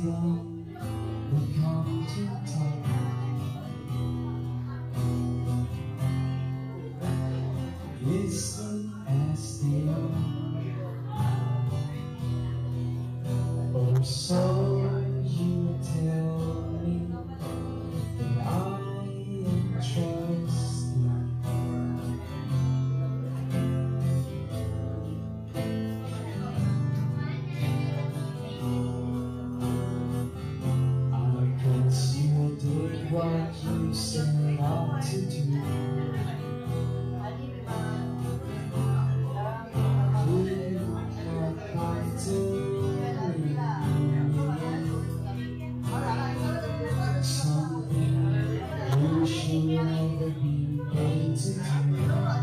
still will come to talk. Listen as they are. Oh, so you tell me that I am trusting. I guess you did what you set out to do. You should never be able to do.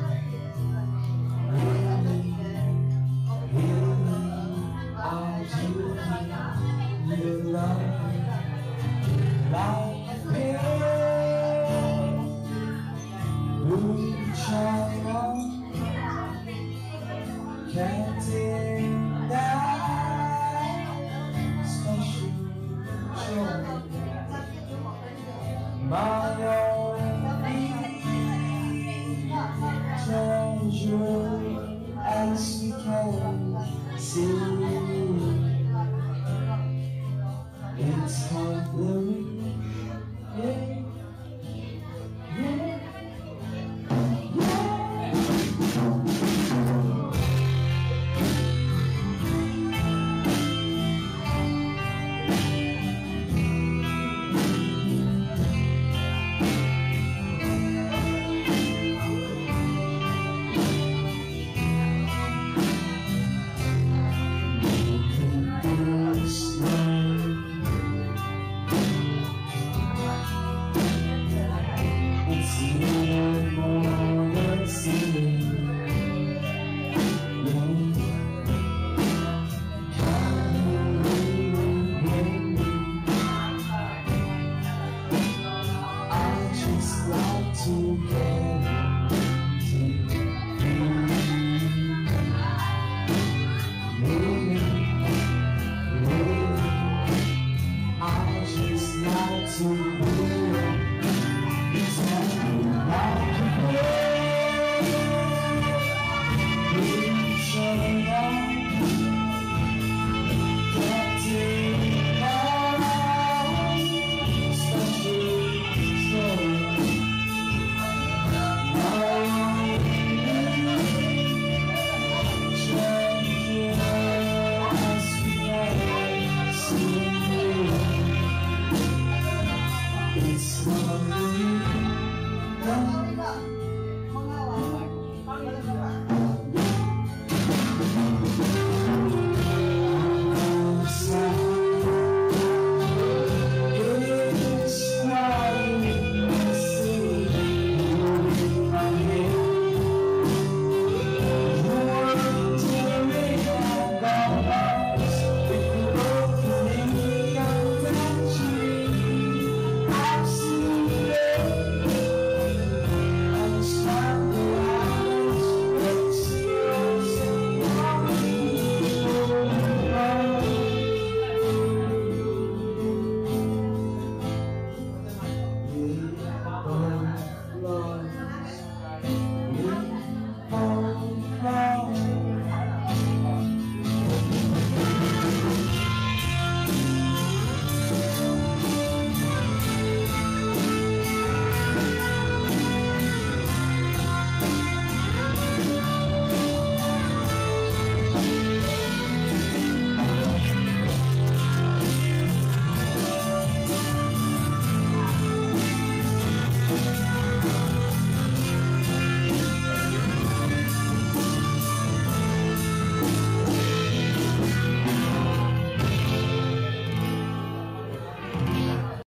Really, I do need your love like me. We try on, can't deny special joy. My only treasure, as we can see.